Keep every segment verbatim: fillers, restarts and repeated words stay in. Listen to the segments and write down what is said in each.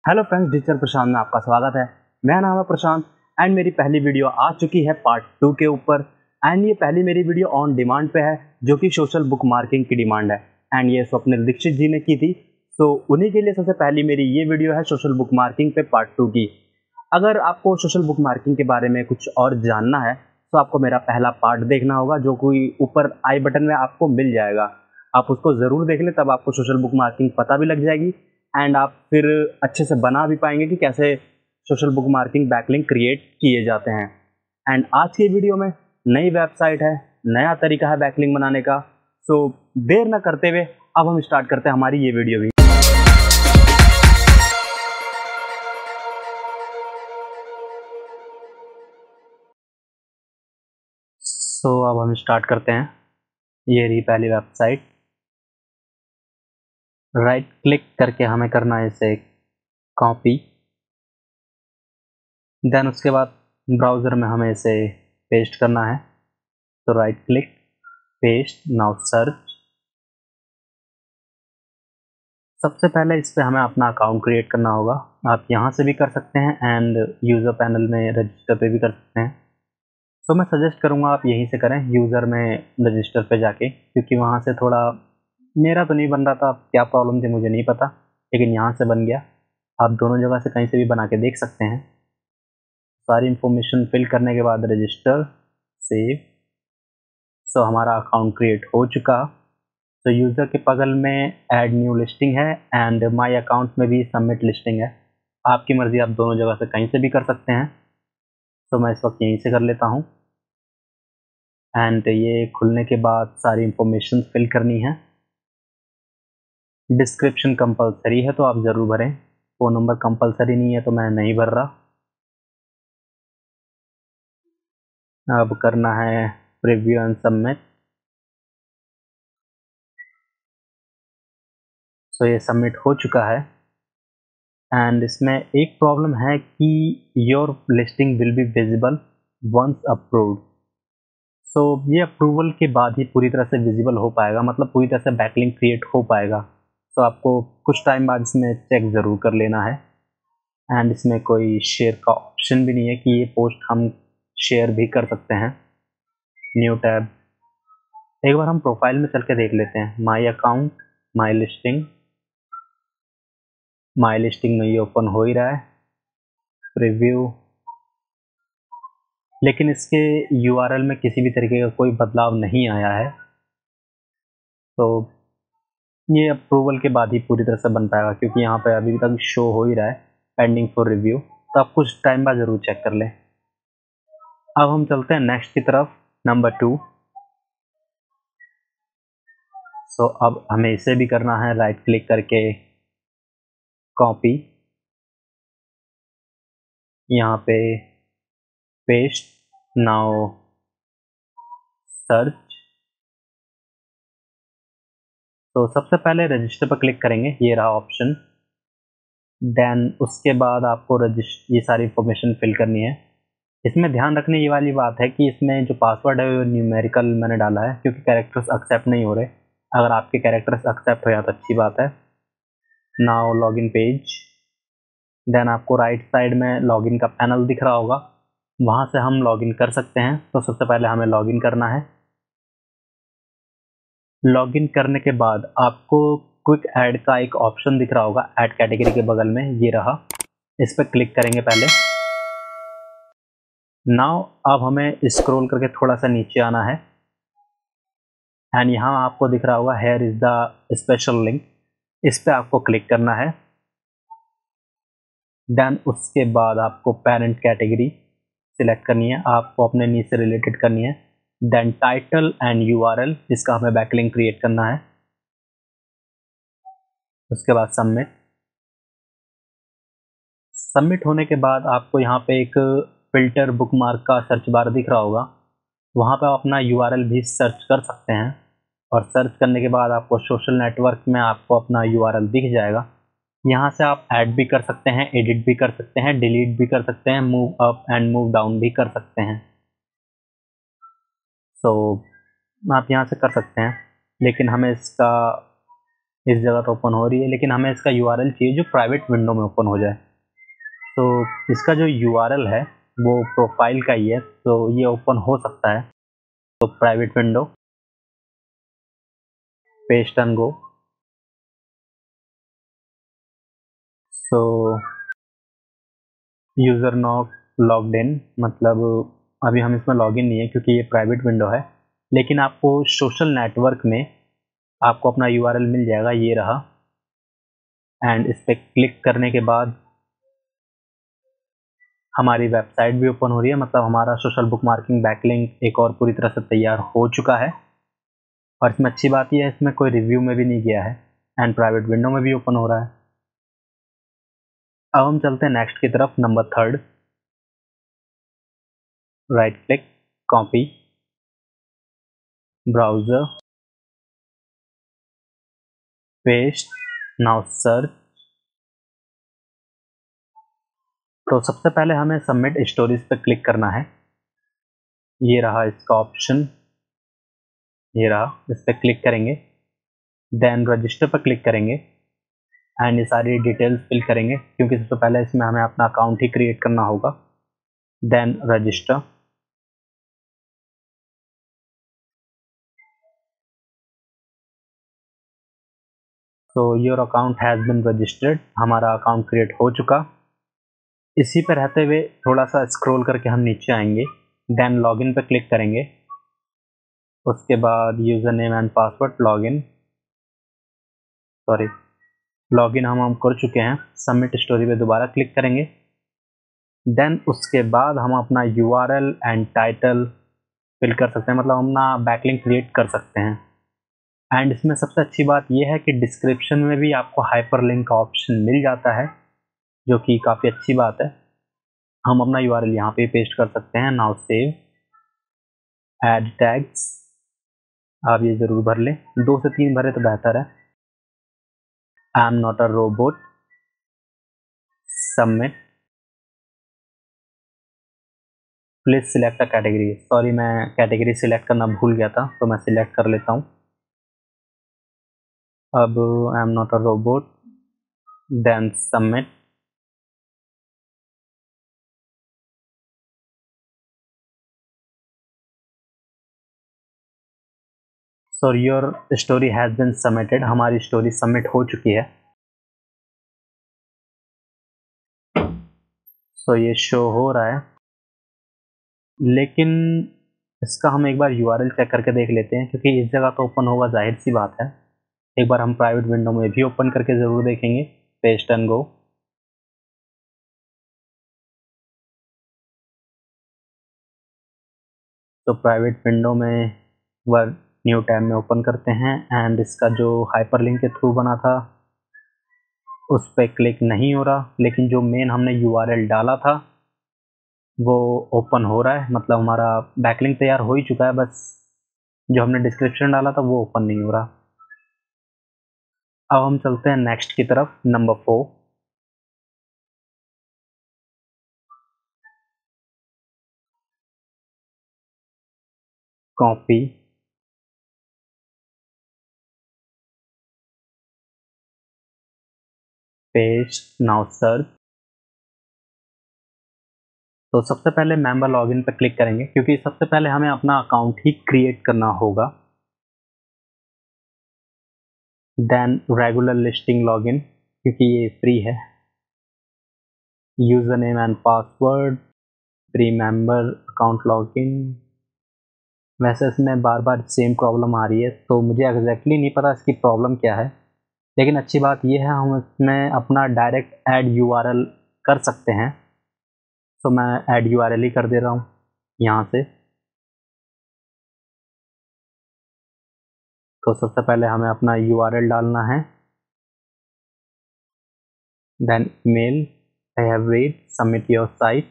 Hello friends, digital प्रशांत में आपका स्वागत है। मेरा नाम है प्रशांत एंड मेरी पहली वीडियो आ चुकी है पार्ट टू के ऊपर। एंड ये पहली मेरी वीडियो ऑन डिमांड पे है, जो कि सोशल बुक मार्किंग की डिमांड है। एंड ये स्वप्निल दीक्षित जी ने की थी, तो उन्हीं के लिए सबसे पहली मेरी ये वीडियो है सोशल बुक मार्किंग पे पार्ट टू की। अगर आपको सोशल बुक मार्किंग के बारे में कुछ और जानना है तो आपको मेरा पहला पार्ट देखना होगा, जो कि ऊपर आई बटन में आपको मिल जाएगा। आप उसको ज़रूर देख लें, तब आपको सोशल बुक मार्किंग पता भी लग जाएगी एंड आप फिर अच्छे से बना भी पाएंगे कि कैसे social bookmarking backlink create किए जाते हैं। एंड आज की वीडियो में नई वेबसाइट है, नया तरीका है बैकलिंक बनाने का। सो देर न करते हुए अब हम स्टार्ट करते हैं हमारी ये वीडियो भी। सो so, अब हम स्टार्ट करते हैं। ये रही पहली वेबसाइट। राइट क्लिक करके हमें करना है इसे कॉपी। देन उसके बाद ब्राउज़र में हमें इसे पेस्ट करना है। तो right click, paste, now search. सबसे पहले इस पे हमें अपना अकाउंट क्रिएट करना होगा। आप यहाँ से भी कर सकते हैं एंड यूज़र पैनल में रजिस्टर पे भी कर सकते हैं। तो मैं सजेस्ट करूँगा आप यहीं से करें, यूज़र में रजिस्टर पे जाके, क्योंकि वहाँ से थोड़ा मेरा तो नहीं बन रहा था, क्या प्रॉब्लम थी मुझे नहीं पता, लेकिन यहाँ से बन गया। आप दोनों जगह से कहीं से भी बना के देख सकते हैं। सारी इंफॉर्मेशन फिल करने के बाद रजिस्टर, सेव। सो हमारा अकाउंट क्रिएट हो चुका। तो यूज़र के बगल में ऐड न्यू लिस्टिंग है एंड माय अकाउंट में भी सबमिट लिस्टिंग है। आपकी मर्ज़ी, आप दोनों जगह से कहीं से भी कर सकते हैं। तो मैं इस वक्त यहीं से कर लेता हूँ। एंड ये खुलने के बाद सारी इंफॉर्मेशन फिल करनी है। डिस्क्रिप्शन कंपलसरी है तो आप ज़रूर भरें। फ़ोन नंबर कंपलसरी नहीं है तो मैं नहीं भर रहा। अब करना है प्रीव्यू एंड सबमिट। तो ये सबमिट हो चुका है एंड इसमें एक प्रॉब्लम है कि your listing will be visible once approved. So ये अप्रूवल के बाद ही पूरी तरह से विजिबल हो पाएगा, मतलब पूरी तरह से बैकलिंक क्रिएट हो पाएगा। तो आपको कुछ टाइम बाद इसमें चेक ज़रूर कर लेना है। एंड इसमें कोई शेयर का ऑप्शन भी नहीं है कि ये पोस्ट हम शेयर भी कर सकते हैं। न्यू टैब, एक बार हम प्रोफाइल में चल के देख लेते हैं। My account, my listing. My listing में ये ओपन हो ही रहा है। प्रीव्यू, लेकिन इसके यूआरएल में किसी भी तरीके का कोई बदलाव नहीं आया है। तो ये अप्रूवल के बाद ही पूरी तरह से बन पाएगा, क्योंकि यहाँ पे अभी तक शो हो ही रहा है पेंडिंग फॉर रिव्यू। तो आप कुछ टाइम बाद ज़रूर चेक कर लें। अब हम चलते हैं नेक्स्ट की तरफ, नंबर टू। सो अब हमें इसे भी करना है, राइट क्लिक करके कॉपी, यहाँ पे पेस्ट, नाउ सर्च। तो सबसे पहले रजिस्टर पर क्लिक करेंगे, ये रहा ऑप्शन। देन उसके बाद आपको रजिस्टर ये सारी इंफॉर्मेशन फिल करनी है। इसमें ध्यान रखने ये वाली बात है कि इसमें जो पासवर्ड है वो न्यूमेरिकल मैंने डाला है, क्योंकि कैरेक्टर्स एक्सेप्ट नहीं हो रहे। अगर आपके कैरेक्टर्स एक्सेप्ट हो जाए तो अच्छी बात है। Now login page. देन आपको राइट साइड में लॉगिन का पैनल दिख रहा होगा, वहाँ से हम लॉगिन कर सकते हैं। तो सबसे पहले हमें लॉगिन करना है। लॉगिन करने के बाद आपको क्विक ऐड का एक ऑप्शन दिख रहा होगा ऐड कैटेगरी के बगल में, ये रहा। इस पर क्लिक करेंगे पहले। नाउ अब हमें स्क्रॉल करके थोड़ा सा नीचे आना है एंड यहाँ आपको दिख रहा होगा here is the special link. इस पर आपको क्लिक करना है। देन उसके बाद आपको पेरेंट कैटेगरी सिलेक्ट करनी है, आपको अपने नीड से रिलेटेड करनी है। देन टाइटल एंड यूआरएल, जिसका हमें बैकलिंक क्रिएट करना है। उसके बाद सबमिट। सबमिट होने के बाद आपको यहाँ पे एक फिल्टर बुकमार्क का सर्च बार दिख रहा होगा, वहाँ पे आप अपना यूआरएल भी सर्च कर सकते हैं। और सर्च करने के बाद आपको सोशल नेटवर्क में आपको अपना यूआरएल दिख जाएगा। यहाँ से आप ऐड भी कर सकते हैं, एडिट भी कर सकते हैं, डिलीट भी कर सकते हैं, move up and move down भी कर सकते हैं। तो आप यहाँ से कर सकते हैं, लेकिन हमें इसका इस जगह तो ओपन हो रही है, लेकिन हमें इसका यूआरएल चाहिए जो प्राइवेट विंडो में ओपन हो जाए। तो इसका जो यूआरएल है वो प्रोफाइल का ही है, तो ये ओपन हो सकता है। तो private window, paste and go. So user not logged in, मतलब अभी हम इसमें लॉगिन नहीं है क्योंकि ये प्राइवेट विंडो है, लेकिन आपको सोशल नेटवर्क में आपको अपना यूआरएल मिल जाएगा, ये रहा। एंड इस पर क्लिक करने के बाद हमारी वेबसाइट भी ओपन हो रही है, मतलब हमारा सोशल बुक मार्किंग बैकलिंक एक और पूरी तरह से तैयार हो चुका है। और इसमें अच्छी बात यह है, इसमें कोई रिव्यू में भी नहीं गया है एंड प्राइवेट विंडो में भी ओपन हो रहा है। अब हम चलते हैं नेक्स्ट की तरफ, number third. Right click, copy, browser, paste, now search. तो सबसे पहले हमें सबमिट स्टोरीज पे क्लिक करना है। ये रहा इसका ऑप्शन, ये रहा, इस पर क्लिक करेंगे। देन रजिस्टर पर क्लिक करेंगे एंड ये सारी डिटेल्स फिल करेंगे, क्योंकि सबसे पहले इसमें हमें अपना अकाउंट ही क्रिएट करना होगा। Then register. तो your account has been registered, हमारा अकाउंट क्रिएट हो चुका। इसी पर रहते हुए थोड़ा सा स्क्रॉल करके हम नीचे आएंगे। देन लॉगिन पर क्लिक करेंगे, उसके बाद user name and password, login, sorry login हम हम कर चुके हैं। सबमिट स्टोरी पे दोबारा क्लिक करेंगे। देन उसके बाद हम अपना यूआरएल एंड टाइटल फिल कर सकते हैं, मतलब अपना बैकलिंक क्रिएट कर सकते हैं। एंड इसमें सबसे अच्छी बात यह है कि डिस्क्रिप्शन में भी आपको हाइपरलिंक का ऑप्शन मिल जाता है, जो कि काफ़ी अच्छी बात है। हम अपना यूआरएल यहाँ पे पेस्ट कर सकते हैं। नाउ सेव, ऐड टैग्स, आप ये ज़रूर भर लें, दो से तीन भरे तो बेहतर है। I am not a robot, submit, please select a category, sorry मैं कैटेगरी सिलेक्ट करना भूल गया था, तो मैं सिलेक्ट कर लेता हूँ। अब I am not a robot, then submit. So your story has been submitted, हमारी स्टोरी सबमिट हो चुकी है। सो so, ये शो हो रहा है, लेकिन इसका हम एक बार यूआरएल चेक करके देख लेते हैं, क्योंकि इस जगह तो ओपन होगा, जाहिर सी बात है। एक बार हम प्राइवेट विंडो में भी ओपन करके ज़रूर देखेंगे। Paste and go. तो प्राइवेट विंडो में वर्ड न्यू टैब में ओपन करते हैं एंड इसका जो हाइपरलिंक के थ्रू बना था उस पर क्लिक नहीं हो रहा, लेकिन जो मेन हमने यूआरएल डाला था वो ओपन हो रहा है, मतलब हमारा बैकलिंक तैयार हो ही चुका है, बस जो हमने डिस्क्रिप्शन डाला था वो ओपन नहीं हो रहा। अब हम चलते हैं नेक्स्ट की तरफ, number four. Copy, paste, now search. तो सबसे पहले मेंबर लॉगिन पर क्लिक करेंगे, क्योंकि सबसे पहले हमें अपना अकाउंट ही क्रिएट करना होगा। देन रेगुलर लिस्टिंग लॉगिन, क्योंकि ये फ्री है। User name and password, pre member account login. वैसे इसमें बार बार सेम प्रॉब्लम आ रही है, तो मुझे एग्जैक्टली नहीं पता इसकी प्रॉब्लम क्या है, लेकिन अच्छी बात यह है हम इसमें अपना डायरेक्ट ऐड यूआरएल कर सकते हैं। तो मैं ऐड यूआरएल ही कर दे रहा हूँ यहाँ से। तो सबसे पहले हमें अपना यूआरएल डालना है। Then email, I have read, submit your site.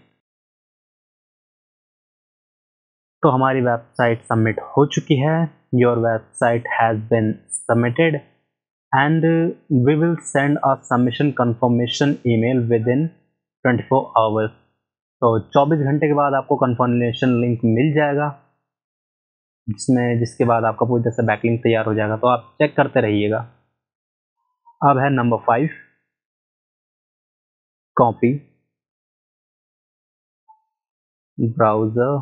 तो हमारी वेबसाइट सबमिट हो चुकी है। Your website has been submitted and we will send a submission confirmation email within twenty four hours. तो चौबीस घंटे के बाद आपको कंफर्मेशन लिंक मिल जाएगा, जिसमें जिसके बाद आपका पूरी तरह से बैकलिंक तैयार हो जाएगा। तो आप चेक करते रहिएगा। अब है number five, copy, browser,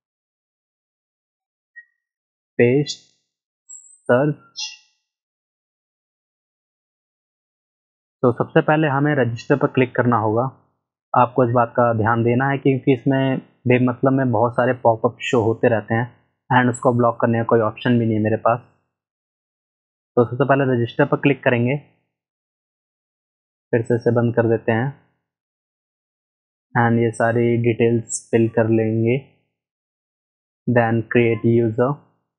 paste, search. तो सबसे पहले हमें रजिस्टर पर क्लिक करना होगा। आपको इस बात का ध्यान देना है क्योंकि इसमें बेमतलब में बहुत सारे पॉपअप शो होते रहते हैं एंड उसको ब्लॉक करने का कोई ऑप्शन भी नहीं है मेरे पास। तो सबसे पहले रजिस्टर पर क्लिक करेंगे, फिर से इसे बंद कर देते हैं एंड ये सारी डिटेल्स फिल कर लेंगे। देन क्रिएट यूज़र,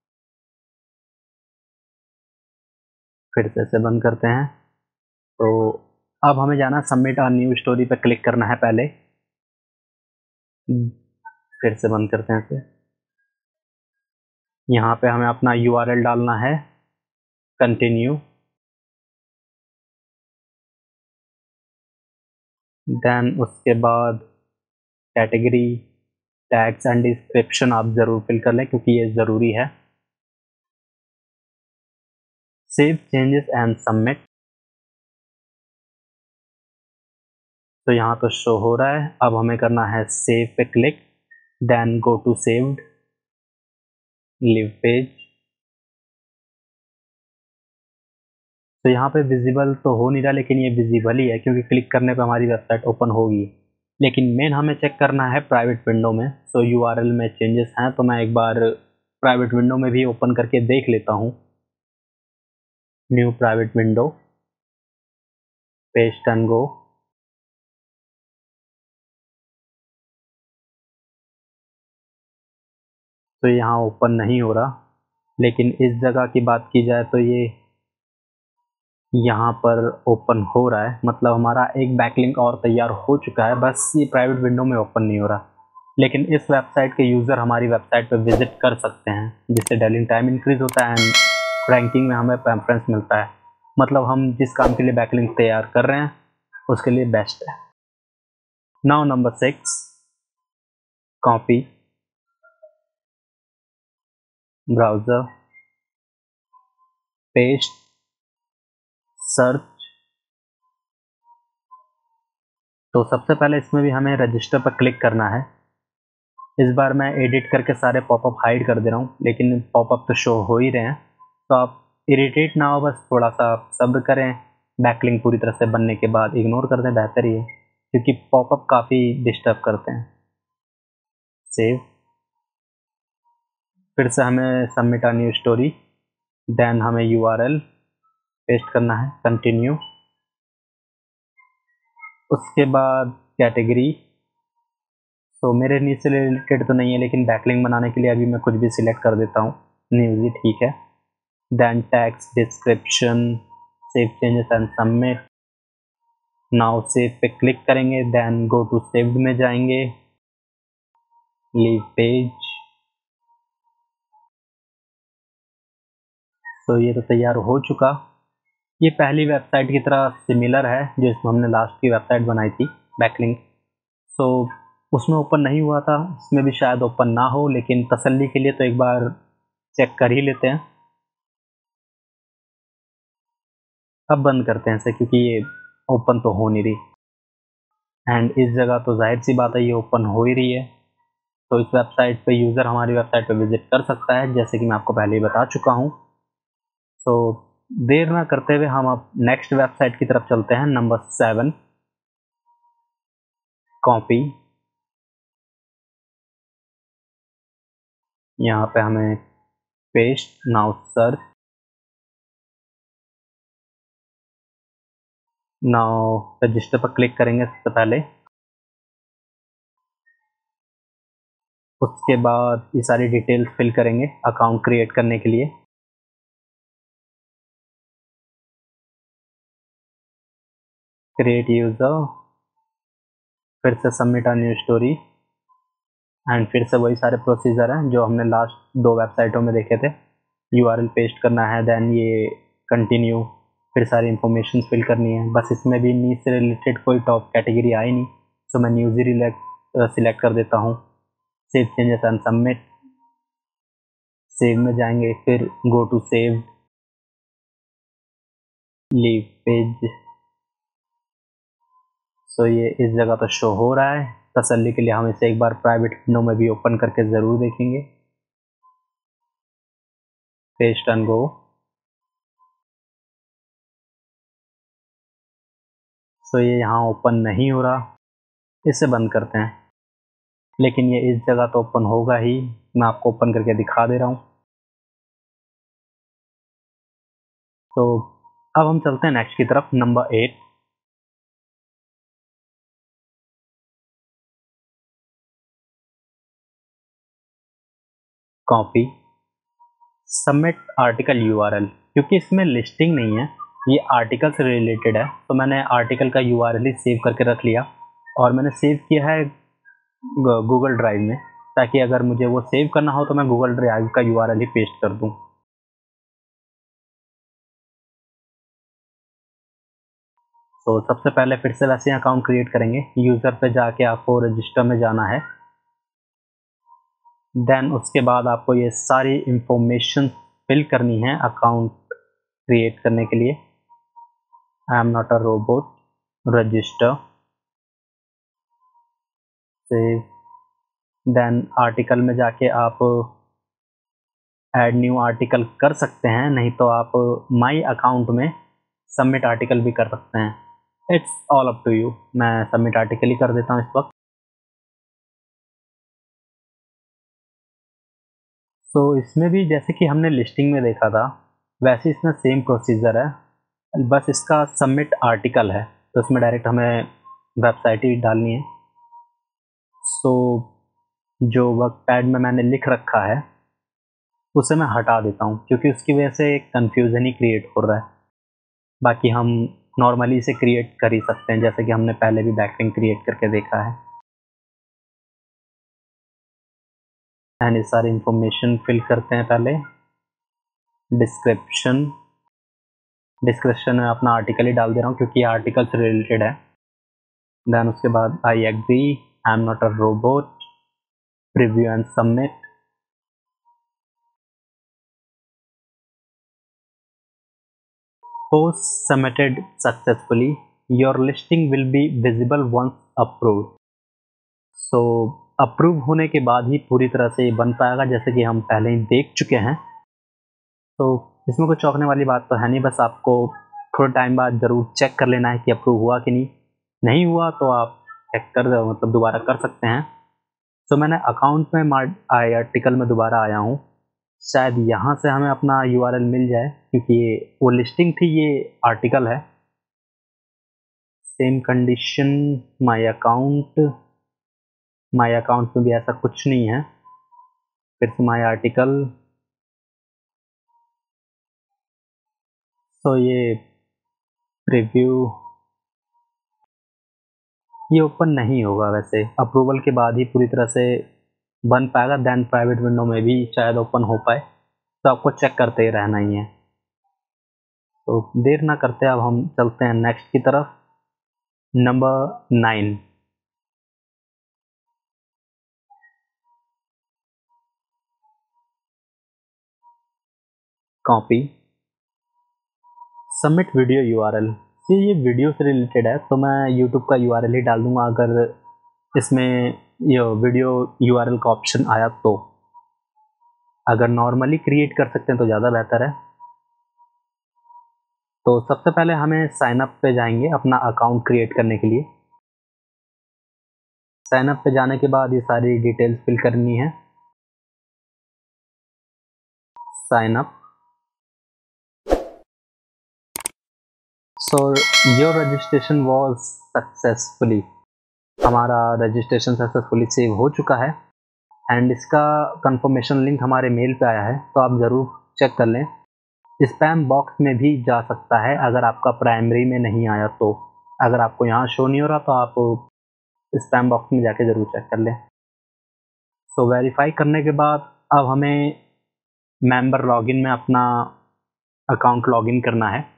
फिर से इसे बंद करते हैं। तो अब हमें जाना सबमिट अ न्यू स्टोरी पर क्लिक करना है पहले, फिर से बंद करते हैं इसे। यहाँ पे हमें अपना यू आर एल डालना है, कंटिन्यू, देन उसके बाद कैटेगरी, टैग्स एंड डिस्क्रिप्शन आप ज़रूर फिल कर लें क्योंकि ये ज़रूरी है। Save changes and submit. तो यहाँ तो शो हो रहा है। अब हमें करना है सेव पे click, then go to saved, leave page. तो यहाँ पे विजिबल तो हो नहीं रहा लेकिन ये विजिबल ही है क्योंकि क्लिक करने पे हमारी वेबसाइट ओपन होगी। लेकिन मेन हमें चेक करना है प्राइवेट विंडो में। तो यू आर एल में चेंजेस हैं तो मैं एक बार प्राइवेट विंडो में भी ओपन करके देख लेता हूँ। New private window, paste and go. तो यहाँ ओपन नहीं हो रहा, लेकिन इस जगह की बात की जाए तो ये यहाँ पर ओपन हो रहा है। मतलब हमारा एक बैकलिंक और तैयार हो चुका है, बस ये प्राइवेट विंडो में ओपन नहीं हो रहा। लेकिन इस वेबसाइट के यूज़र हमारी वेबसाइट पर विजिट कर सकते हैं जिससे डेलिंग टाइम इंक्रीज होता है एंड रैंकिंग में हमें प्रेफरेंस मिलता है। मतलब हम जिस काम के लिए बैकलिंक तैयार कर रहे हैं उसके लिए बेस्ट है। Now number six, copy, browser, paste, search. तो सबसे पहले इसमें भी हमें रजिस्टर पर क्लिक करना है। इस बार मैं एडिट करके सारे पॉपअप हाइड कर दे रहा हूँ, लेकिन पॉपअप तो शो हो ही रहे हैं। तो आप इरिटेट ना हो, बस थोड़ा सा सब्र करें। बैकलिंक पूरी तरह से बनने के बाद इग्नोर कर दें, बेहतर ही है क्योंकि पॉपअप काफ़ी डिस्टर्ब करते हैं। सेव, फिर से हमें submit a new story, then हमें यू आर एल पेस्ट करना है, कंटिन्यू। उसके बाद कैटेगरी। तो मेरे न्यूज़ से रिलेटेड तो नहीं है लेकिन बैकलिंक बनाने के लिए अभी मैं कुछ भी सिलेक्ट कर देता हूँ, न्यूज़ ही ठीक है। Then tags, description, save changes and submit. Now save पे क्लिक करेंगे, देन गो टू सेव्ड में जाएंगे, लीव पेज। तो ये तो तैयार हो चुका। ये पहली वेबसाइट की तरह सिमिलर है जो इसमें हमने लास्ट की वेबसाइट बनाई थी, बैकलिंक। सो उसमें ओपन नहीं हुआ था, इसमें भी शायद ओपन ना हो, लेकिन तसल्ली के लिए तो एक बार चेक कर ही लेते हैं। अब बंद करते हैं इसे क्योंकि ये ओपन तो हो नहीं रही एंड इस जगह तो जाहिर सी बात है ये ओपन हो ही रही है। तो इस वेबसाइट पे यूज़र हमारी वेबसाइट पे विजिट कर सकता है जैसे कि मैं आपको पहले ही बता चुका हूँ। तो देर ना करते हुए हम अब नेक्स्ट वेबसाइट की तरफ चलते हैं, नंबर सेवन, कॉपी। यहाँ पे हमें paste, now search. Now register पर क्लिक करेंगे सबसे पहले। उसके बाद ये सारी डिटेल्स फिल करेंगे अकाउंट क्रिएट करने के लिए। क्रिएट यूज़र, फिर से submit a new story and फिर से वही सारे प्रोसीजर हैं जो हमने लास्ट दो वेबसाइटों में देखे थे। यू आर एल पेस्ट करना है, देन ये कंटिन्यू, फिर सारी इंफॉर्मेशन फिल करनी है। बस इसमें भी न्यूज़ से रिलेटेड कोई टॉप कैटेगरी आई नहीं, सो मैं न्यूज़ ही रिलेक्ट सिलेक्ट कर देता हूँ। Save changes and submit, save में जाएंगे, फिर go to save, leave page. So ये इस जगह तो शो हो रहा है। तसल्ली के लिए हम इसे एक बार प्राइवेट विंडो में भी ओपन करके ज़रूर देखेंगे। पेज टर्न गो। सो ये यहाँ ओपन नहीं हो रहा, इसे बंद करते हैं। लेकिन ये इस जगह तो ओपन होगा ही, मैं आपको ओपन करके दिखा दे रहा हूँ। तो अब हम चलते हैं नेक्स्ट की तरफ, number eight. Copy submit article URL. क्योंकि इसमें लिस्टिंग नहीं है, ये आर्टिकल से रिलेटेड है, तो मैंने आर्टिकल का यूआरएल ही सेव करके रख लिया और मैंने सेव किया है गूगल ड्राइव में, ताकि अगर मुझे वो सेव करना हो तो मैं गूगल ड्राइव का यूआरएल ही पेस्ट कर दूं। तो सबसे पहले फिर से वैसे अकाउंट क्रिएट करेंगे। यूज़र पे जाके आपको रजिस्टर में जाना है। देन उसके बाद आपको ये सारी इंफॉर्मेशन फिल करनी है अकाउंट क्रिएट करने के लिए। I am not a robot, register, save. Then article में जाके आप ऐड न्यू आर्टिकल कर सकते हैं, नहीं तो आप माई अकाउंट में सबमिट आर्टिकल भी कर सकते हैं। It's all up to you. मैं सबमिट आर्टिकल ही कर देता हूँ इस वक्त। तो इसमें भी जैसे कि हमने लिस्टिंग में देखा था, वैसे इसमें सेम प्रोसीजर है, बस इसका सबमिट आर्टिकल है, तो इसमें डायरेक्ट हमें वेबसाइट ही डालनी है। सो जो वर्क पैड में मैंने लिख रखा है उसे मैं हटा देता हूँ, क्योंकि उसकी वजह से एक कन्फ्यूज़न ही क्रिएट हो रहा है। बाकी हम नॉर्मली इसे क्रिएट कर ही सकते हैं, जैसे कि हमने पहले भी बैकलिंक क्रिएट करके देखा है। एंड ये सारी इंफॉर्मेशन फिल करते हैं पहले। डिस्क्रिप्शन डिस्क्रिप्शन में अपना आर्टिकल ही डाल दे रहा हूँ, क्योंकि ये आर्टिकल से रिलेटेड है। देन उसके बाद I agree, I am not a robot, preview and submit. Post submitted successfully, your listing will be visible once approved. So approve होने के बाद ही पूरी तरह से ये बन पाएगा, जैसे कि हम पहले ही देख चुके हैं। तो इसमें कोई चौंकने वाली बात तो है नहीं, बस आपको थोड़े टाइम बाद ज़रूर चेक कर लेना है कि अप्रूव हुआ कि नहीं। नहीं हुआ तो आप चेक कर मतलब दोबारा कर सकते हैं। तो मैंने अकाउंट में आई आर्टिकल में दोबारा आया हूँ, शायद यहाँ से हमें अपना यूआरएल मिल जाए, क्योंकि ये वो लिस्टिंग थी, ये आर्टिकल है। Same condition, my account. My account में भी ऐसा कुछ नहीं है। फिर से माय आर्टिकल। तो ये प्रीव्यू, ये ओपन नहीं होगा, वैसे अप्रूवल के बाद ही पूरी तरह से बन पाएगा। देन प्राइवेट विंडो में भी शायद ओपन हो पाए, तो आपको चेक करते ही रहना ही है। तो देर ना करते अब हम चलते हैं नेक्स्ट की तरफ, number nine. Copy submit video URL. ये वीडियो से रिलेटेड है, तो मैं यूट्यूब का यूआरएल ही डाल दूंगा अगर इसमें ये वीडियो यूआरएल का ऑप्शन आया तो। अगर नॉर्मली क्रिएट कर सकते हैं तो ज़्यादा बेहतर है। तो सबसे पहले हमें साइन अप पे जाएंगे अपना अकाउंट क्रिएट करने के लिए। साइन अप पे जाने के बाद ये सारी डिटेल्स फिल करनी है। Sign up. So your registration was successfully. हमारा रजिस्ट्रेशन सक्सेसफुली सेव हो चुका है एंड इसका कंफर्मेशन लिंक हमारे मेल पे आया है, तो आप ज़रूर चेक कर लें। स्पैम बॉक्स में भी जा सकता है अगर आपका प्राइमरी में नहीं आया तो। अगर आपको यहाँ शो नहीं हो रहा तो आप स्पैम बॉक्स में जाके ज़रूर चेक कर लें। तो वेरीफाई करने के बाद अब हमें मेंबर लॉगिन में अपना अकाउंट लॉगिन करना है।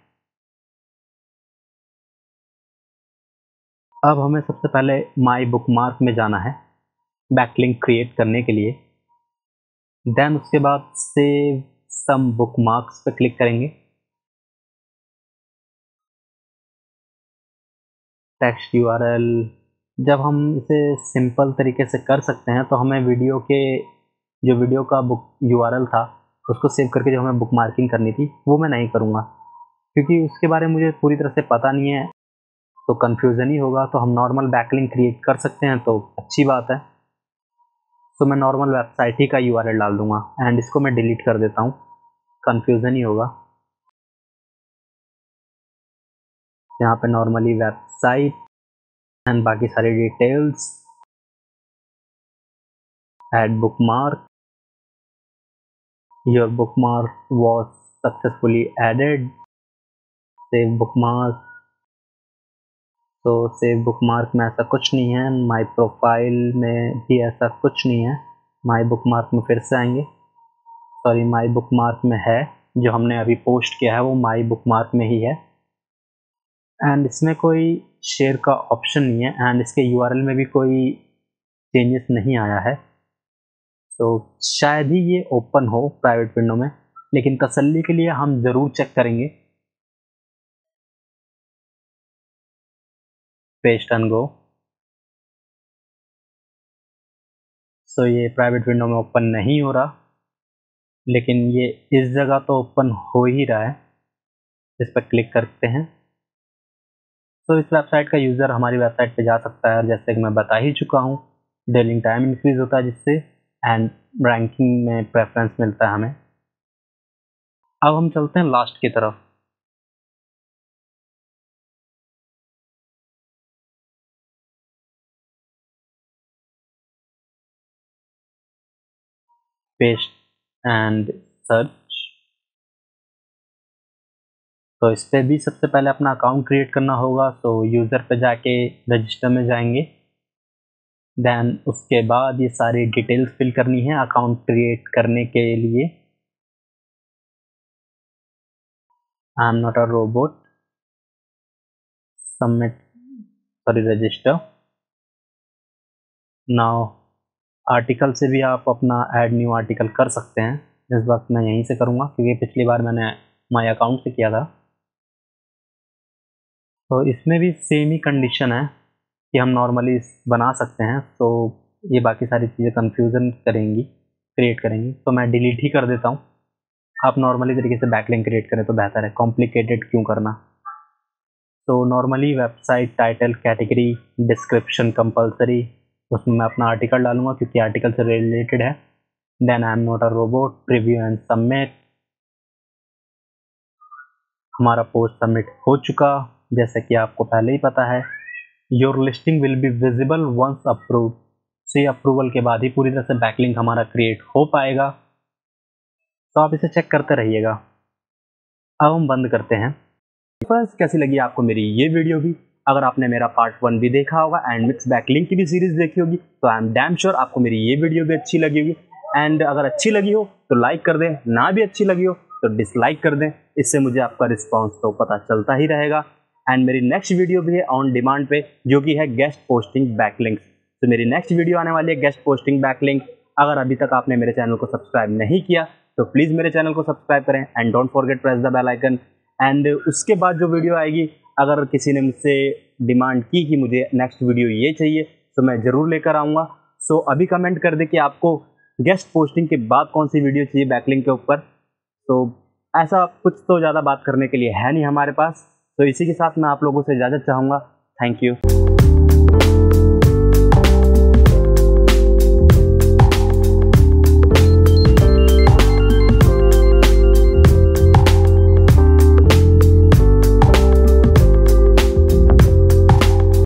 अब हमें सबसे पहले माई बुकमार्क में जाना है बैकलिंक क्रिएट करने के लिए। देन उसके बाद सेव सम बुकमार्क्स पे क्लिक करेंगे। टेक्स्ट यूआरएल, जब हम इसे सिंपल तरीके से कर सकते हैं तो हमें वीडियो के जो वीडियो का बुक यूआरएल था उसको सेव करके जो हमें बुक मार्किंग करनी थी वो मैं नहीं करूँगा, क्योंकि उसके बारे में मुझे पूरी तरह से पता नहीं है, तो कन्फ्यूज़न ही होगा। तो हम नॉर्मल बैकलिंक क्रिएट कर सकते हैं तो अच्छी बात है। तो मैं नॉर्मल वेबसाइट ही का यूआरएल डाल दूँगा एंड इसको मैं डिलीट कर देता हूँ, कन्फ्यूज़न ही होगा। यहाँ पे नॉर्मली वेबसाइट एंड बाकी सारी details, add bookmark, your bookmark was successfully added, save bookmark. तो सेव बुकमार्क में ऐसा कुछ नहीं है, माय प्रोफाइल में भी ऐसा कुछ नहीं है। माय बुकमार्क में फिर से आएंगे, सॉरी माय बुकमार्क में है, जो हमने अभी पोस्ट किया है वो माय बुकमार्क में ही है एंड इसमें कोई शेयर का ऑप्शन नहीं है एंड इसके यूआरएल में भी कोई चेंजेस नहीं आया है। तो शायद ही ये ओपन हो प्राइवेट विंडो में, लेकिन तसल्ली के लिए हम ज़रूर चेक करेंगे। Paste and go. सो ये प्राइवेट विंडो में ओपन नहीं हो रहा, लेकिन ये इस जगह तो ओपन हो ही रहा है। इस पर क्लिक करते हैं तो इस वेबसाइट का यूज़र हमारी वेबसाइट पे जा सकता है और जैसे कि मैं बता ही चुका हूँ, डेलिंग टाइम इंक्रीज होता है जिससे एंड रैंकिंग में प्रेफरेंस मिलता है हमें। अब हम चलते हैं लास्ट की तरफ। Paste and search. तो इस पर भी सबसे पहले अपना अकाउंट क्रिएट करना होगा। तो यूज़र पे जाके रजिस्टर में जाएंगे, देन उसके बाद ये सारी डिटेल्स फिल करनी है अकाउंट क्रिएट करने के लिए। I am not a robot, submit, sorry register now. Article से भी आप अपना ऐड न्यू आर्टिकल कर सकते हैं। इस वक्त मैं यहीं से करूँगा क्योंकि पिछली बार मैंने माय अकाउंट से किया था। तो इसमें भी सेम ही कंडीशन है कि हम नॉर्मली बना सकते हैं, तो ये बाकी सारी चीज़ें कन्फ्यूज़न करेंगी, क्रिएट करेंगी, तो मैं डिलीट ही कर देता हूँ। आप नॉर्मली तरीके से बैकलिंक क्रिएट करें तो बेहतर है, कॉम्प्लिकेटेड क्यों करना। तो normally website title, category, description compulsory, उसमें मैं अपना आर्टिकल डालूंगा क्योंकि आर्टिकल से रिलेटेड है। Then I am not a robot, preview and submit. हमारा पोस्ट सबमिट हो चुका, जैसा कि आपको पहले ही पता है। Your listing will be visible once approve. से अप्रूवल के बाद ही पूरी तरह से बैकलिंक हमारा क्रिएट हो पाएगा, तो आप इसे चेक करते रहिएगा। अब हम बंद करते हैं। फ्रेंड्स, कैसी लगी आपको मेरी ये वीडियो भी? अगर आपने मेरा पार्ट वन भी देखा होगा एंड मिक्स बैकलिंक की भी सीरीज देखी होगी तो आई एम डैम श्योर आपको मेरी ये वीडियो भी अच्छी लगी होगी। एंड अगर अच्छी लगी हो तो लाइक कर दें, ना भी अच्छी लगी हो तो डिसलाइक कर दें, इससे मुझे आपका रिस्पॉन्स तो पता चलता ही रहेगा। एंड मेरी नेक्स्ट वीडियो भी है ऑन डिमांड पे, जो कि है गेस्ट पोस्टिंग बैकलिंक्स। तो मेरी नेक्स्ट वीडियो आने वाली है गेस्ट पोस्टिंग बैकलिंक। अगर अभी तक आपने मेरे चैनल को सब्सक्राइब नहीं किया तो प्लीज़ मेरे चैनल को सब्सक्राइब करें and don't forget press the bell icon. And उसके बाद जो वीडियो आएगी, अगर किसी ने मुझसे डिमांड की कि मुझे नेक्स्ट वीडियो ये चाहिए तो मैं ज़रूर लेकर आऊँगा। सो अभी कमेंट कर दे कि आपको गेस्ट पोस्टिंग के बाद कौन सी वीडियो चाहिए बैकलिंक के ऊपर। तो ऐसा कुछ तो ज़्यादा बात करने के लिए है नहीं हमारे पास। तो इसी के साथ मैं आप लोगों से इजाज़त चाहूँगा। Thank you.